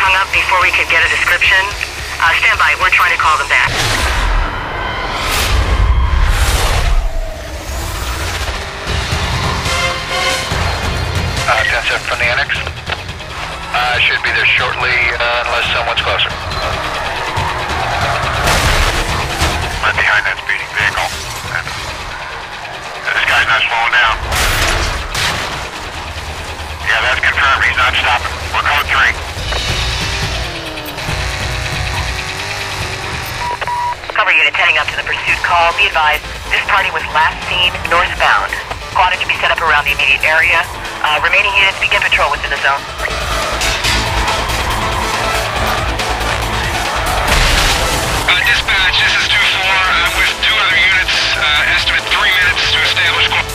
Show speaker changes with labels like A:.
A: hung up before we could get a description. Stand by. We're trying to call them back.
B: 10-7 from the annex. Should be there shortly, unless someone's closer.
C: Right behind that speeding vehicle. This guy's not slowing down. Yeah, that's confirmed. He's not stopping. We're code 3.
A: Cover unit heading up to the pursuit call. Be advised, this party was last seen northbound. Squadron to be set up around the immediate area. Remaining units begin patrol within the zone.
C: Dispatch, this is 2-4. I'm with 2 other units. Estimate 3 minutes to establish